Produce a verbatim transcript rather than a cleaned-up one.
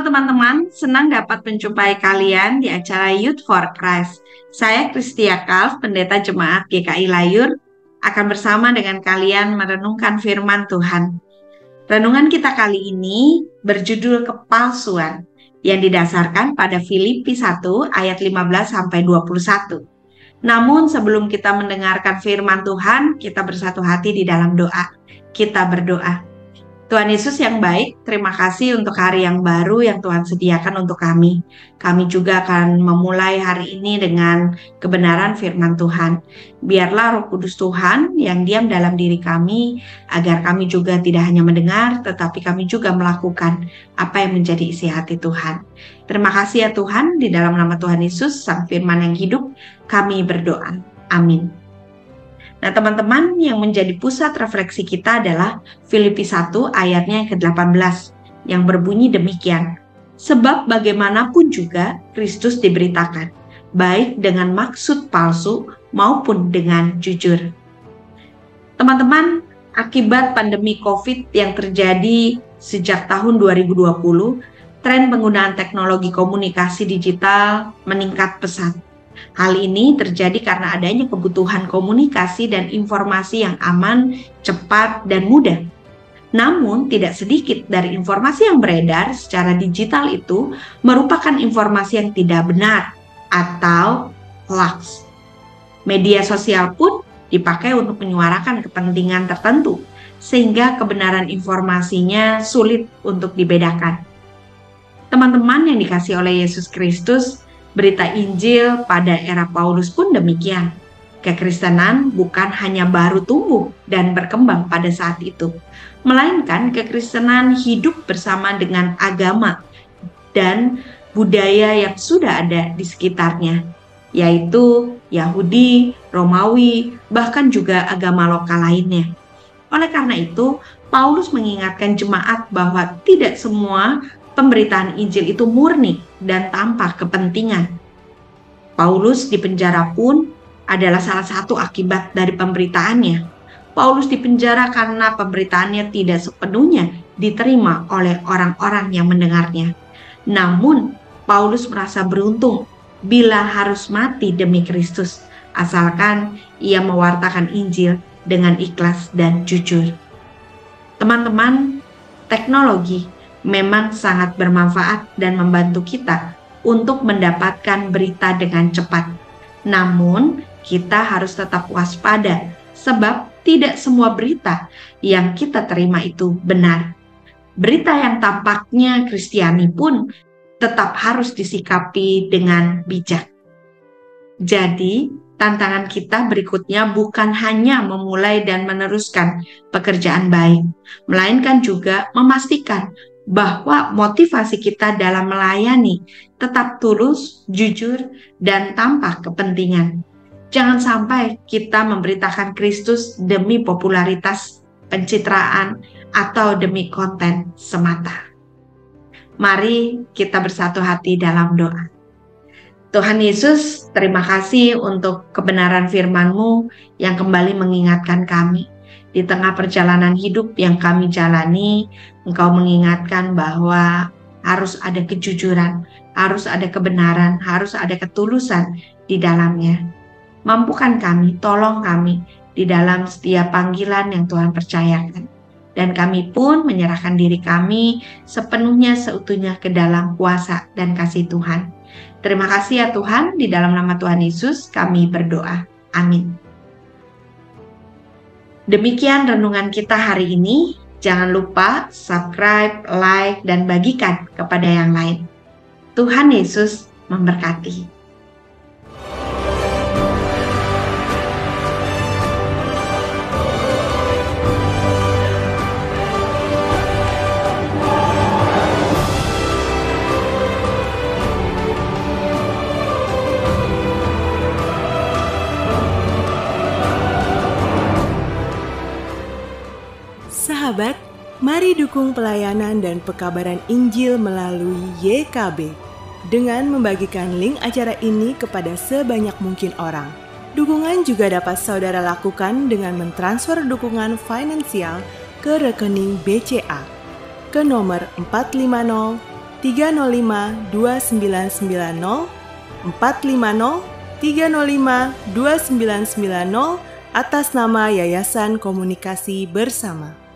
teman-teman, senang dapat menjumpai kalian di acara Youth for Christ. Saya Kristia Kalf, pendeta jemaat G K I Layur, akan bersama dengan kalian merenungkan firman Tuhan. Renungan kita kali ini berjudul kepalsuan, yang didasarkan pada Filipi satu ayat lima belas sampai dua puluh satu. Namun sebelum kita mendengarkan firman Tuhan, kita bersatu hati di dalam doa. Kita berdoa. Tuhan Yesus yang baik, terima kasih untuk hari yang baru yang Tuhan sediakan untuk kami. Kami juga akan memulai hari ini dengan kebenaran firman Tuhan. Biarlah Roh Kudus Tuhan yang diam dalam diri kami, agar kami juga tidak hanya mendengar, tetapi kami juga melakukan apa yang menjadi isi hati Tuhan. Terima kasih ya Tuhan, di dalam nama Tuhan Yesus, Sang Firman yang hidup, kami berdoa. Amin. Nah teman-teman, yang menjadi pusat refleksi kita adalah Filipi satu ayatnya yang ke delapan belas yang berbunyi demikian. Sebab bagaimanapun juga Kristus diberitakan, baik dengan maksud palsu maupun dengan jujur. Teman-teman, akibat pandemi COVID yang terjadi sejak tahun dua ribu dua puluh, tren penggunaan teknologi komunikasi digital meningkat pesat. Hal ini terjadi karena adanya kebutuhan komunikasi dan informasi yang aman, cepat, dan mudah. Namun, tidak sedikit dari informasi yang beredar secara digital itu merupakan informasi yang tidak benar atau hoax. Media sosial pun dipakai untuk menyuarakan kepentingan tertentu, sehingga kebenaran informasinya sulit untuk dibedakan. Teman-teman yang dikasihi oleh Yesus Kristus, berita Injil pada era Paulus pun demikian. Kekristenan bukan hanya baru tumbuh dan berkembang pada saat itu, melainkan kekristenan hidup bersama dengan agama dan budaya yang sudah ada di sekitarnya, yaitu Yahudi, Romawi, bahkan juga agama lokal lainnya. Oleh karena itu, Paulus mengingatkan jemaat bahwa tidak semua pemberitaan Injil itu murni dan tanpa kepentingan. Paulus dipenjara pun adalah salah satu akibat dari pemberitaannya. Paulus dipenjara karena pemberitaannya tidak sepenuhnya diterima oleh orang-orang yang mendengarnya. Namun, Paulus merasa beruntung bila harus mati demi Kristus, asalkan ia mewartakan Injil dengan ikhlas dan jujur. Teman-teman, teknologi memang sangat bermanfaat dan membantu kita untuk mendapatkan berita dengan cepat. Namun, kita harus tetap waspada sebab tidak semua berita yang kita terima itu benar. Berita yang tampaknya Kristiani pun tetap harus disikapi dengan bijak. Jadi, tantangan kita berikutnya bukan hanya memulai dan meneruskan pekerjaan baik, melainkan juga memastikan bahwa motivasi kita dalam melayani tetap tulus, jujur, dan tanpa kepentingan. Jangan sampai kita memberitakan Kristus demi popularitas, pencitraan, atau demi konten semata. Mari kita bersatu hati dalam doa. Tuhan Yesus, terima kasih untuk kebenaran firman-Mu yang kembali mengingatkan kami. Di tengah perjalanan hidup yang kami jalani, Engkau mengingatkan bahwa harus ada kejujuran, harus ada kebenaran, harus ada ketulusan di dalamnya. Mampukan kami, tolong kami di dalam setiap panggilan yang Tuhan percayakan. Dan kami pun menyerahkan diri kami sepenuhnya seutuhnya ke dalam kuasa dan kasih Tuhan. Terima kasih ya Tuhan, di dalam nama Tuhan Yesus kami berdoa. Amin. Demikian renungan kita hari ini. Jangan lupa subscribe, like, dan bagikan kepada yang lain. Tuhan Yesus memberkati. Sahabat, mari dukung pelayanan dan pekabaran Injil melalui Y K B dengan membagikan link acara ini kepada sebanyak mungkin orang. Dukungan juga dapat saudara lakukan dengan mentransfer dukungan finansial ke rekening B C A ke nomor empat lima nol tiga nol lima dua sembilan sembilan nol, empat lima nol tiga nol lima dua sembilan sembilan nol atas nama Yayasan Komunikasi Bersama.